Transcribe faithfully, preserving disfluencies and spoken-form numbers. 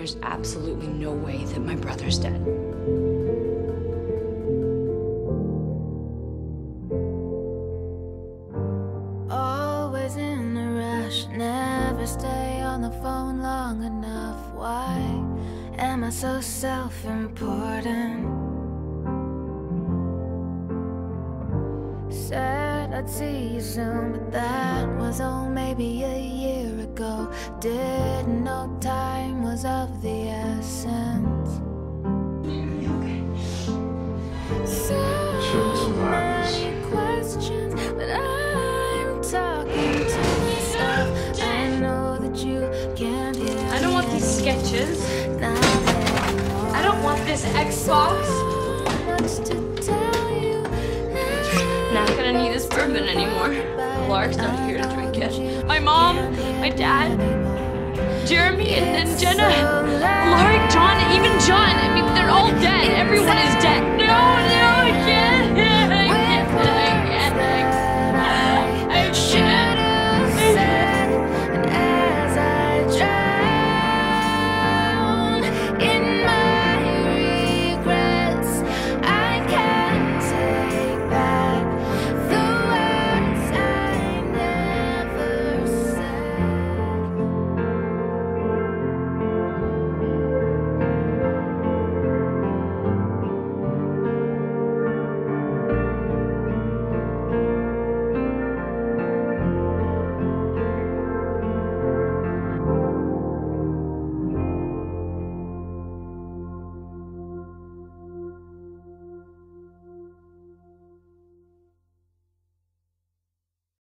There's absolutely no way that my brother's dead. Always in a rush, never stay on the phone long enough. Why am I so self-important? Said I'd see you soon, but that was oh maybe a year ago. Didn't know time was of the essence. So many questions, but I'm talking to myself. I know that you can't hear me. I don't want these sketches. I don't want this Xbox. So much to tell you. Not gonna need this bourbon anymore. Lark's not here to drink it. My mom, my dad, Jeremy, and then Jenna.